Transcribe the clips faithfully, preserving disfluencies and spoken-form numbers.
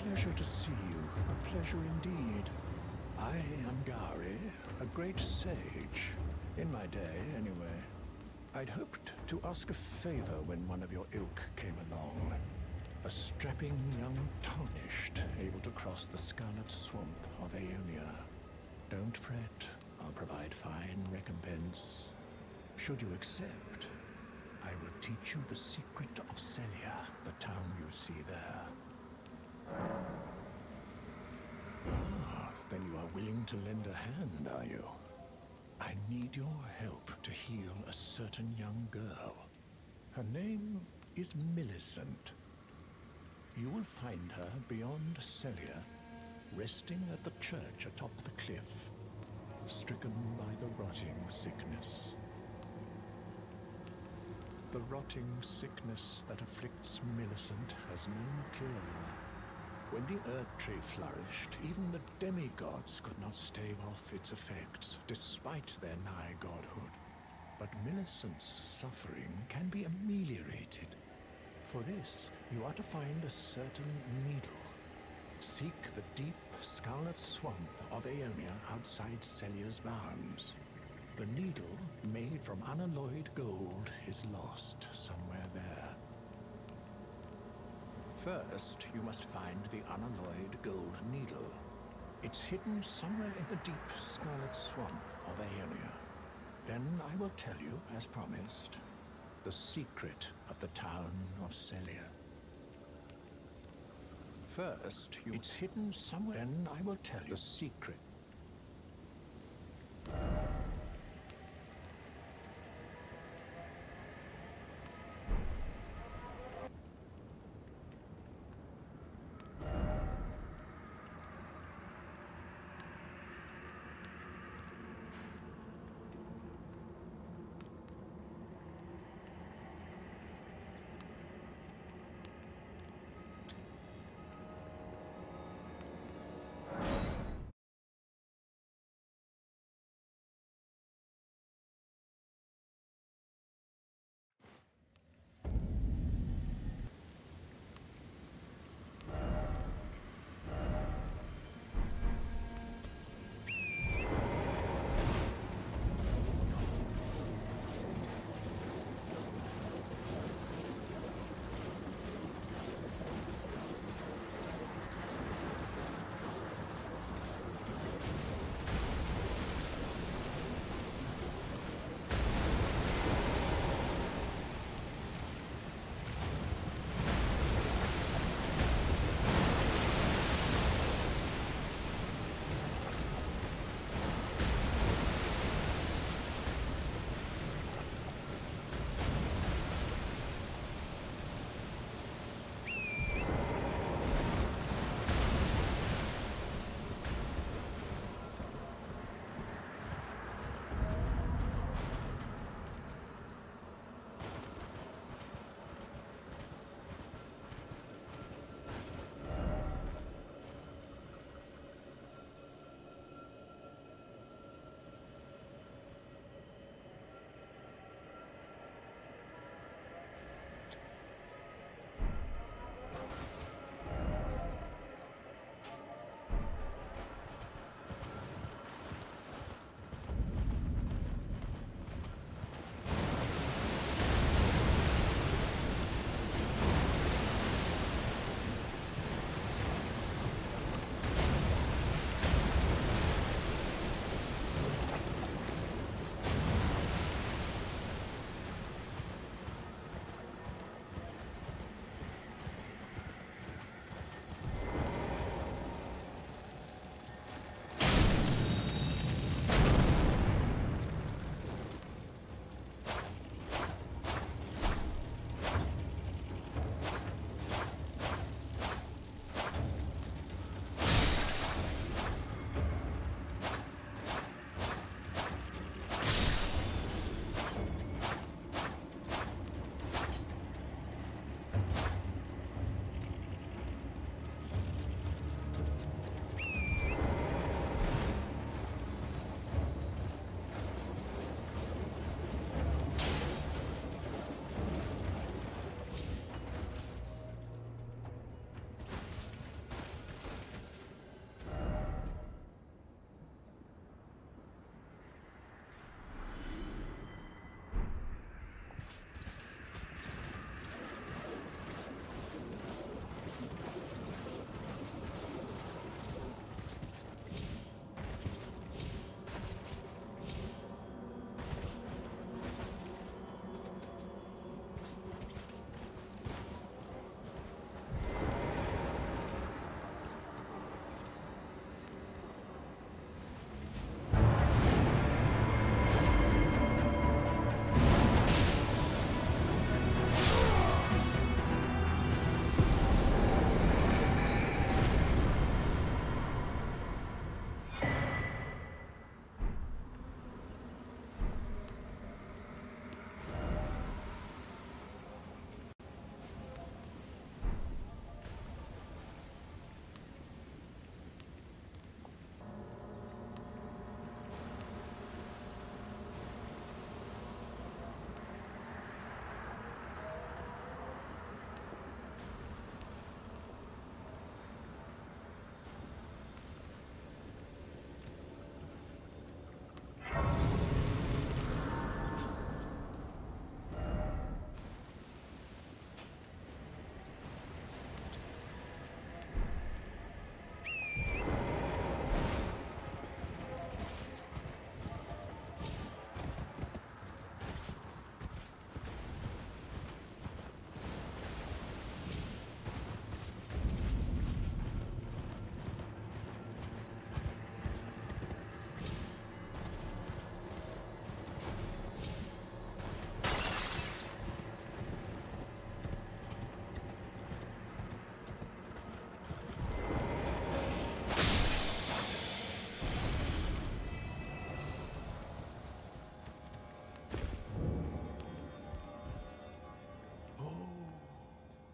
pleasure to see you. A pleasure indeed. I am Gari, a great sage. In my day, anyway. I'd hoped to ask a favor when one of your ilk came along. A strapping young tarnished, able to cross the scarlet swamp of Aeonia. Don't fret, I'll provide fine recompense. Should you accept, I will teach you the secret of Celia, the town you see there. Ah, then you are willing to lend a hand, are you? I need your help to heal a certain young girl. Her name is Millicent. You will find her beyond Celia, resting at the church atop the cliff, stricken by the rotting sickness. The rotting sickness that afflicts Millicent has no cure. When the Erd Tree flourished, even the demigods could not stave off its effects, despite their nigh godhood. But Millicent's suffering can be ameliorated. For this, you are to find a certain needle. Seek the deep, scarlet swamp of Aeonia outside Celia's bounds. The needle, made from unalloyed gold, is lost somewhere there. First, you must find the unalloyed gold needle. It's hidden somewhere in the deep scarlet swamp of Aeonia. Then I will tell you, as promised, the secret of the town of Celia. First, you... It's hidden somewhere. Then I will tell you the secret.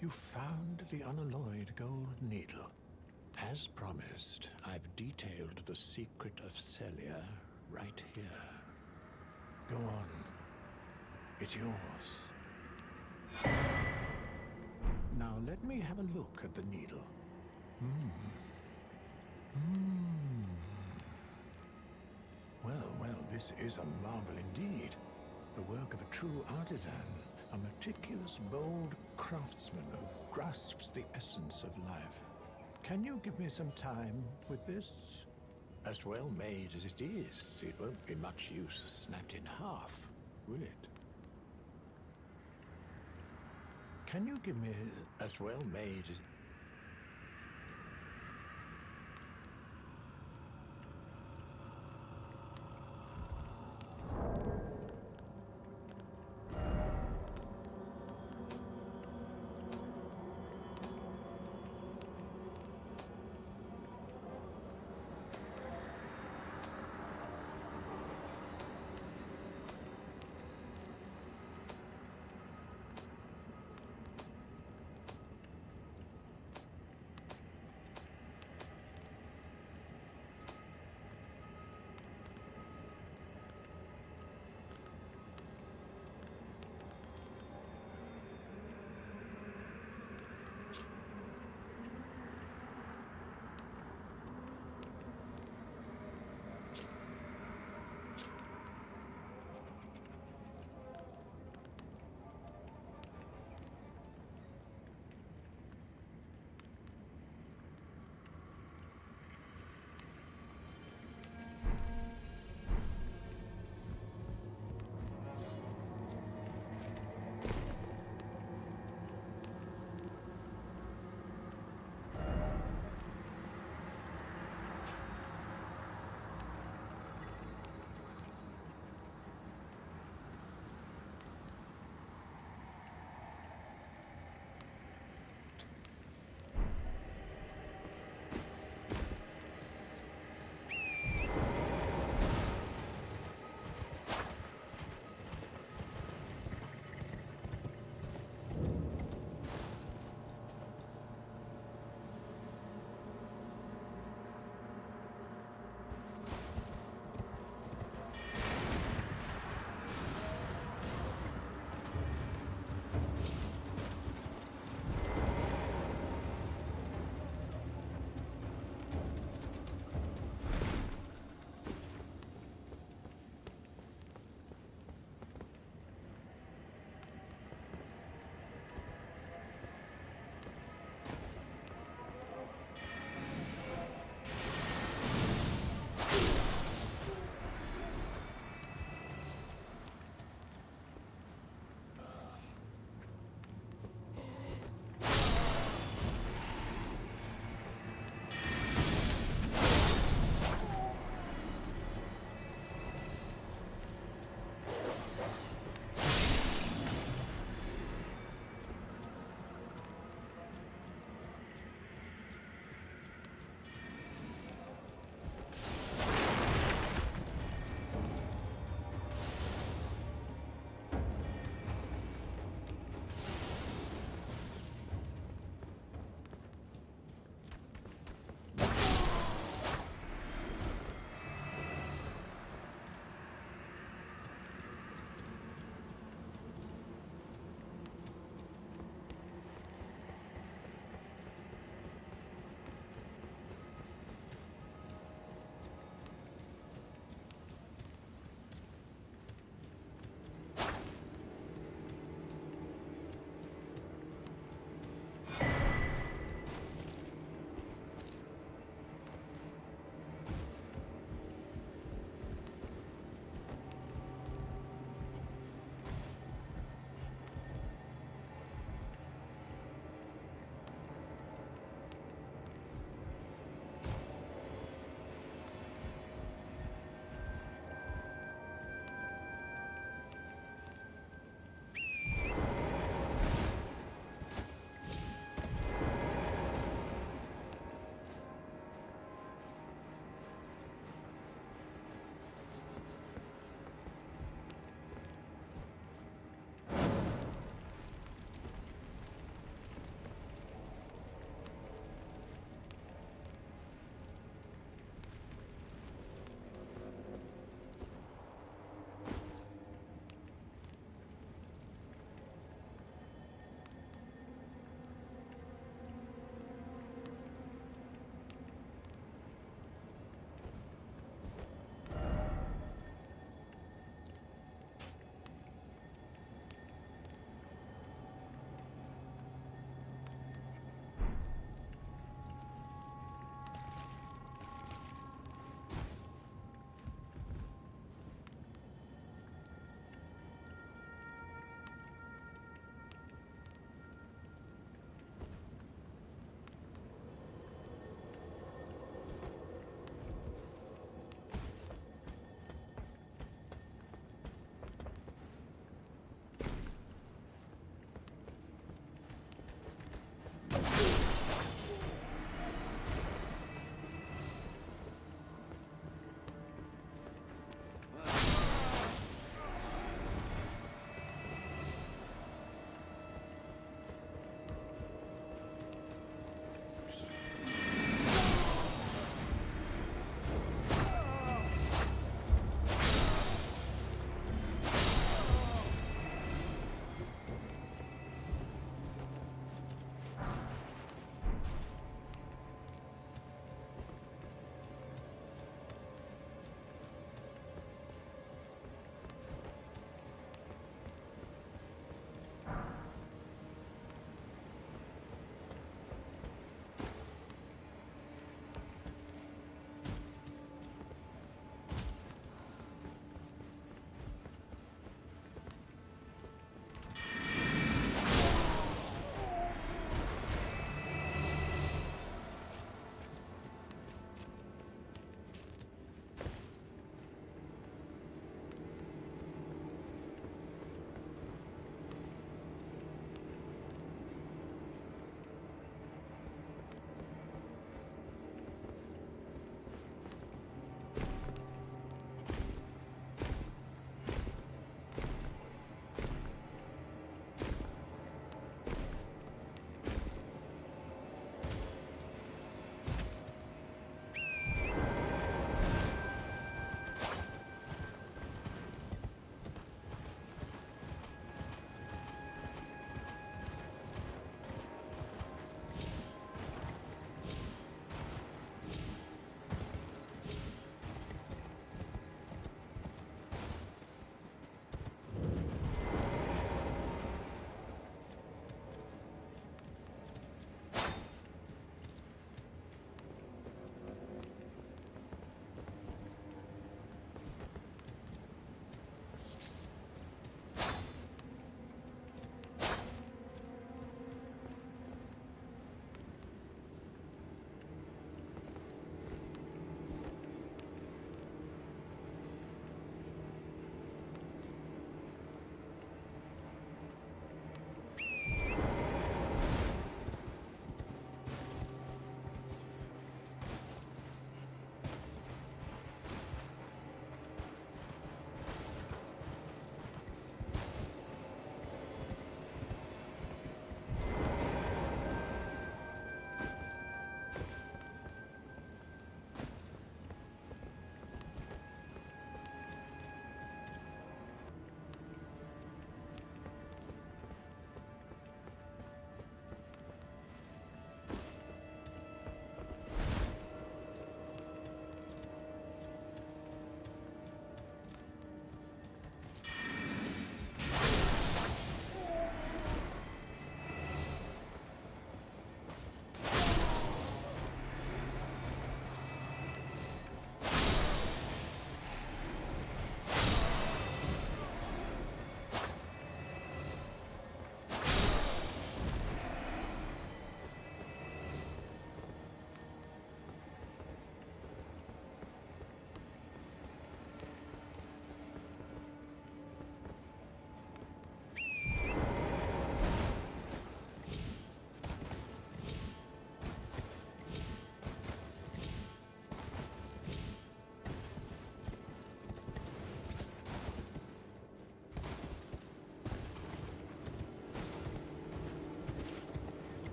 You found the unalloyed gold needle. As promised, I've detailed the secret of Celia right here. Go on. It's yours. Now let me have a look at the needle. Hmm. Hmm. Well, well, this is a marvel indeed. The work of a true artisan, a meticulous, bold craftsman who grasps the essence of life. Can you give me some time with this? As well made as it is, it won't be much use snapped in half, will it? Can you give me as well made as...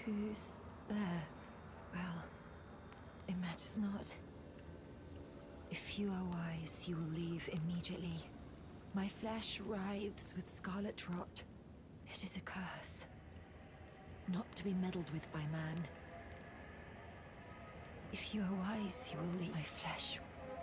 Who's there? Well, it matters not. If you are wise, you will leave immediately. My flesh writhes with scarlet rot. It is a curse. Not to be meddled with by man. If you are wise, you will leave my flesh.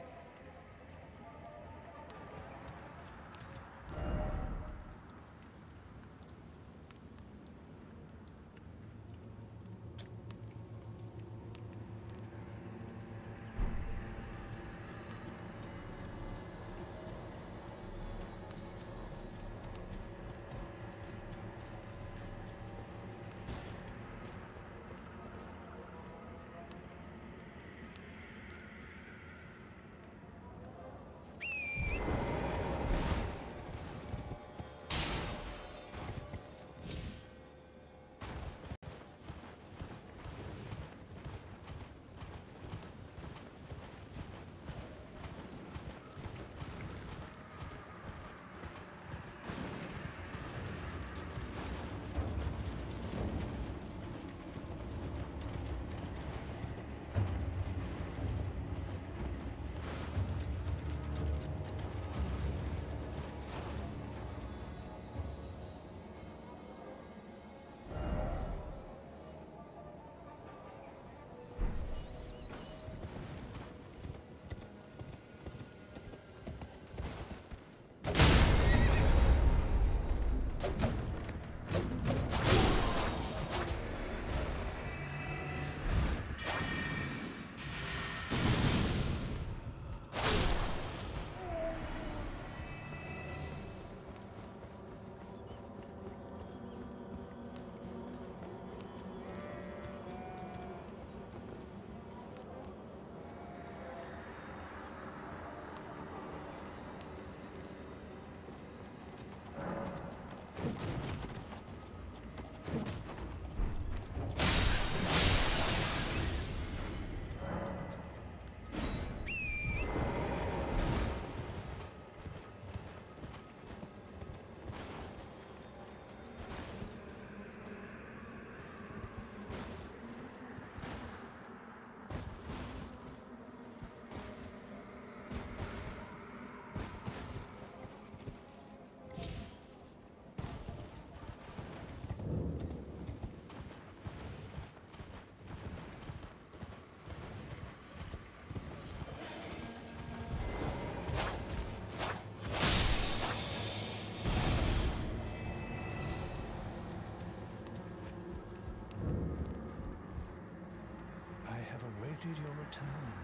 Awaited your return.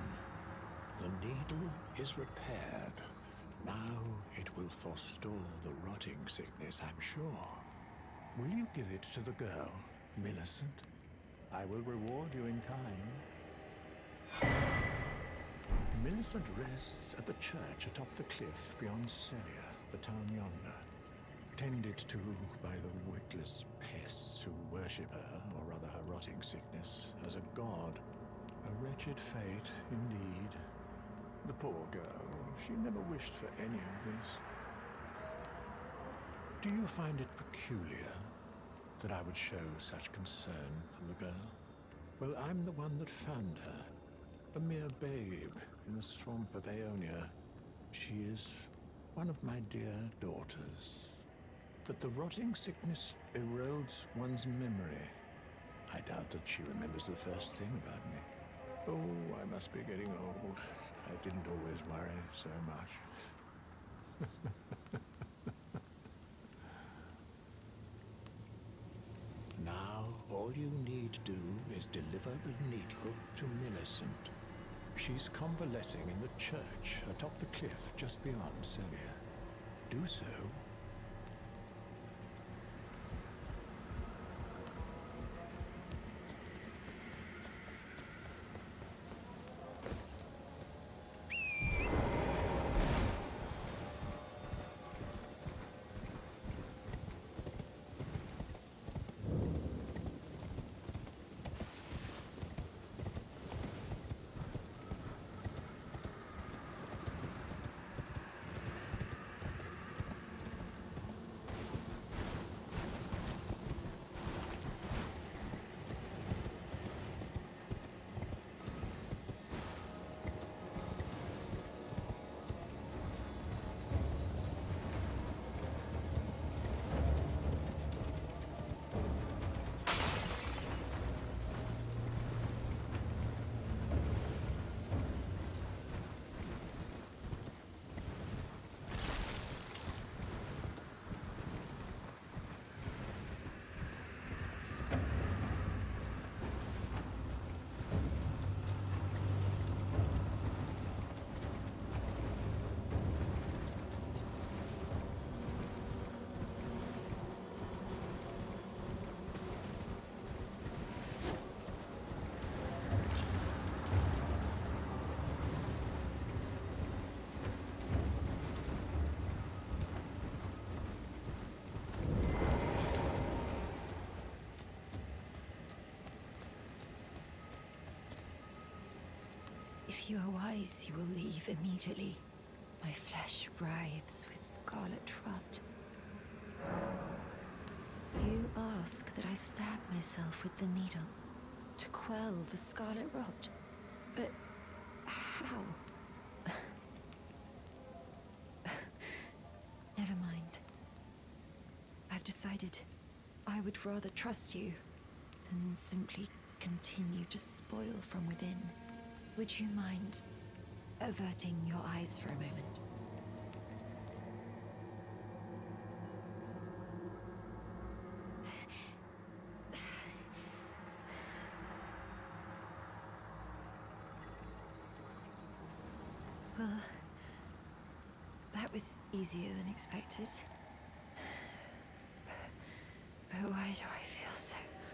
The needle is repaired. Now it will forestall the rotting sickness, I'm sure. Will you give it to the girl, Millicent? I will reward you in kind. Millicent rests at the church atop the cliff beyond Celia, the town yonder. Tended to by the witless pests who worship her, or rather her rotting sickness, as a god. A wretched fate, indeed. The poor girl, she never wished for any of this. Do you find it peculiar that I would show such concern for the girl? Well, I'm the one that found her. A mere babe in the swamp of Aeonia. She is one of my dear daughters. But the rotting sickness erodes one's memory. I doubt that she remembers the first thing about me. Oh, I must be getting old. I didn't always worry so much. Now, all you need to do is deliver the needle to Millicent. She's convalescing in the church atop the cliff just beyond Celia. Do so. If you are wise, you will leave immediately. My flesh writhes with scarlet rot. You ask that I stab myself with the needle to quell the scarlet rot. But how? Never mind. I've decided I would rather trust you than simply continue to spoil from within. Would you mind averting your eyes for a moment? Well, that was easier than expected. But why do I feel so...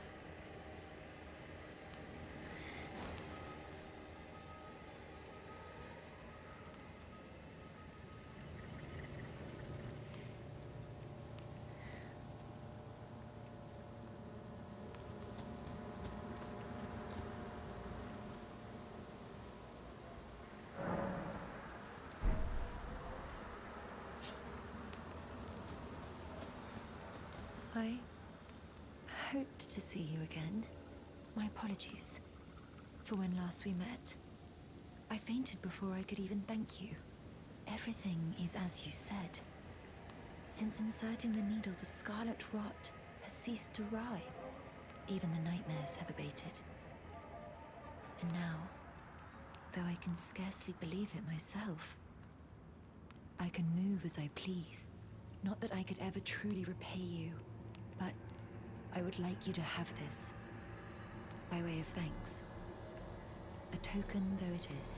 I hoped to see you again. My apologies for when last we met. I fainted before I could even thank you. Everything is as you said. Since inserting the needle, the scarlet rot has ceased to writhe. Even the nightmares have abated. And now, though I can scarcely believe it myself, I can move as I please. Not that I could ever truly repay you, but I would like you to have this, by way of thanks. A token though it is.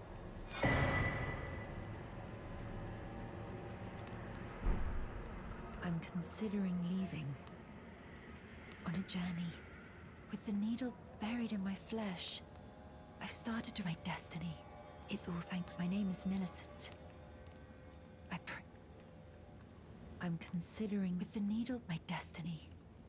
I'm considering leaving. On a journey. With the needle buried in my flesh. I've started to write destiny. It's all thanks. My name is Millicent. I pr- I'm considering with the needle my destiny.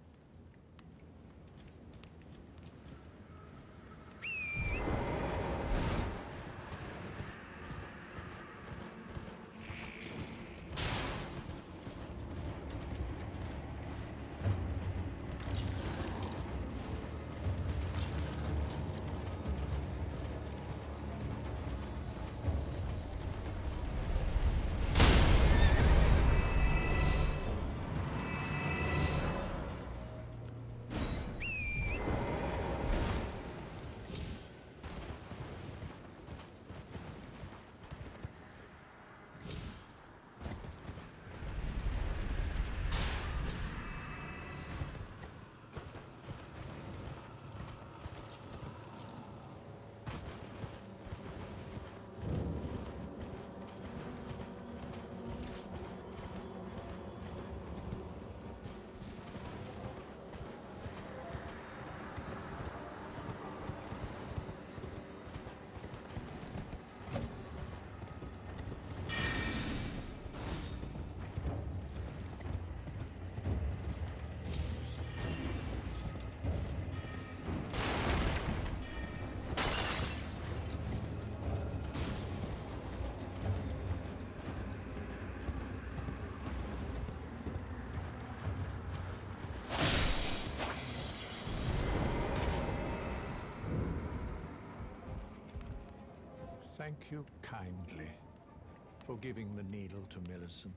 Thank you kindly for giving the needle to Millicent.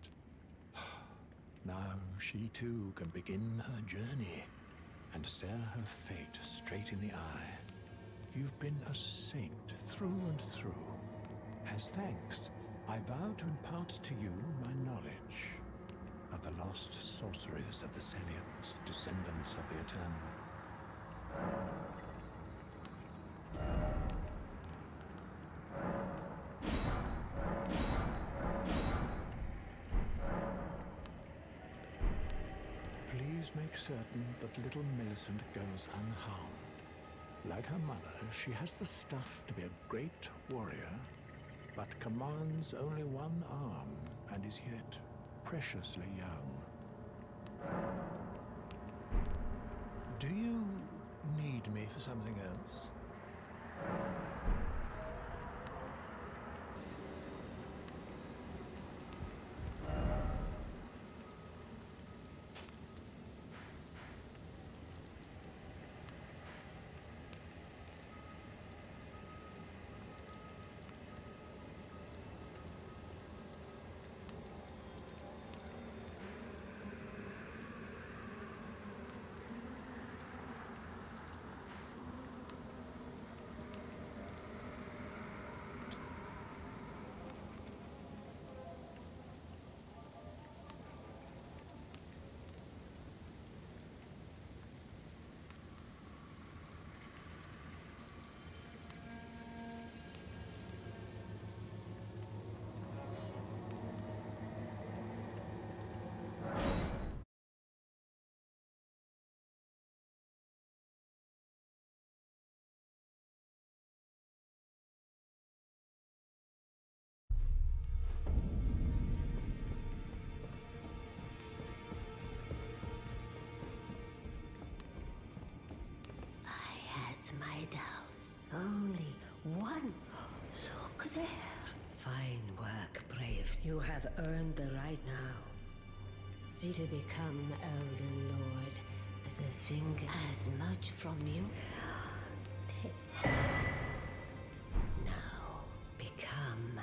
Now she too can begin her journey and stare her fate straight in the eye. You've been a saint through and through. As thanks, I vow to impart to you my knowledge of the lost sorceries of the Selians, descendants of the Eternal. Please make certain that little Millicent goes unharmed. Like her mother, she has the stuff to be a great warrior, but commands only one arm and is yet preciously young. Do you need me for something else? Only one. Look there. Fine work, brave. You have earned the right now. See to become Elden Lord as a finger as much from you. Now become.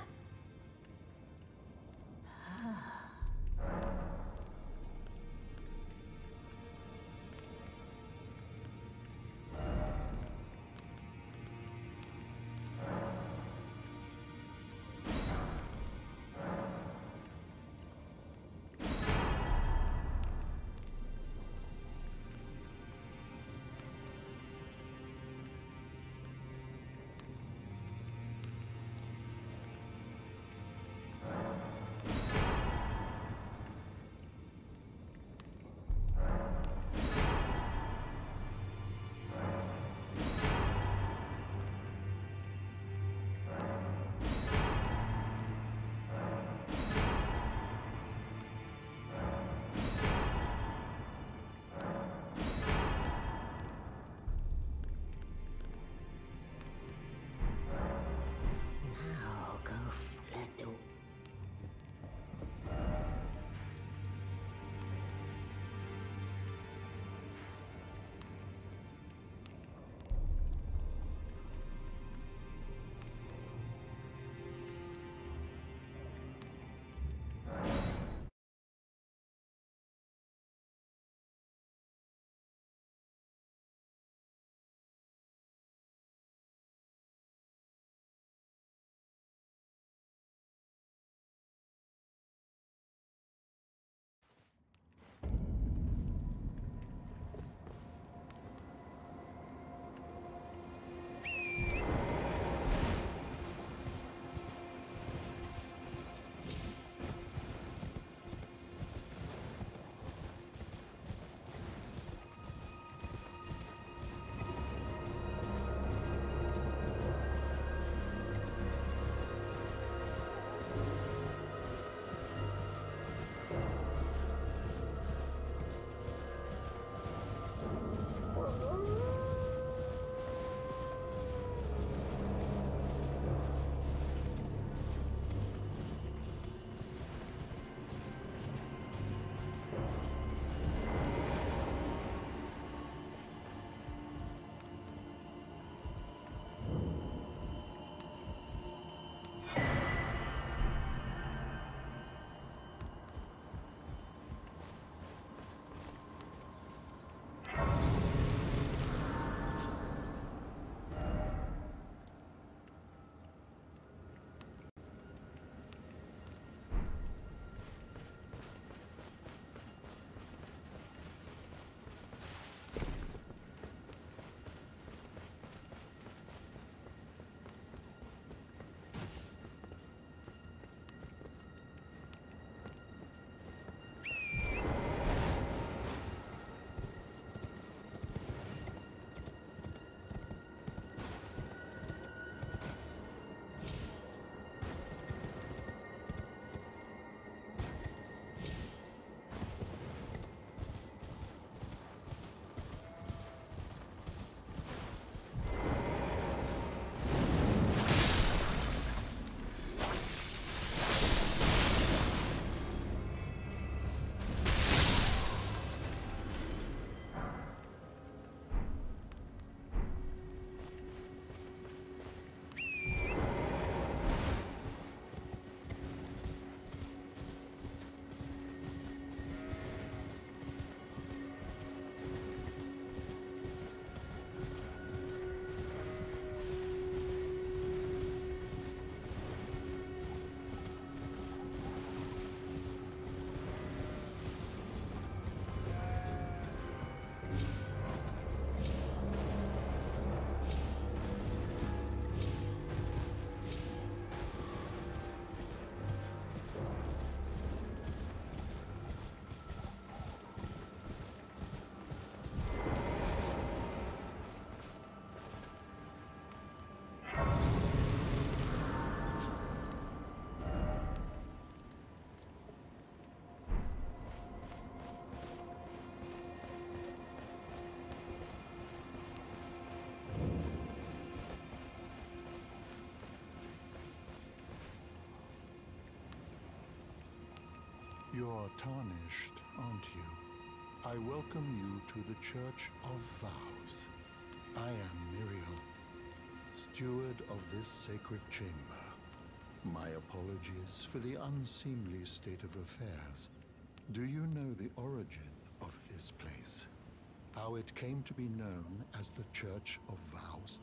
You're tarnished, aren't you? I welcome you to the Church of Vows. I am Miriel, steward of this sacred chamber. My apologies for the unseemly state of affairs. Do you know the origin of this place? How it came to be known as the Church of Vows?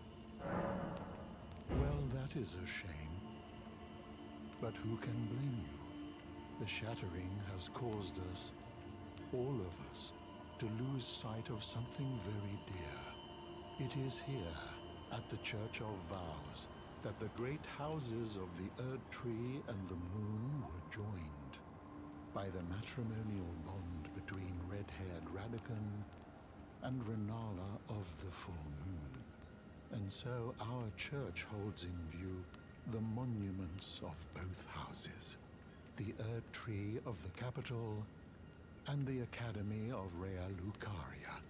Well, that is a shame. But who can blame you? The shattering has caused us, all of us, to lose sight of something very dear. It is here, at the Church of Vows, that the great houses of the Erd Tree and the Moon were joined by the matrimonial bond between red-haired Radagon and Renala of the Full Moon. And so our church holds in view the monuments of both houses, the Erd Tree of the capital and the Academy of Rea Lucaria.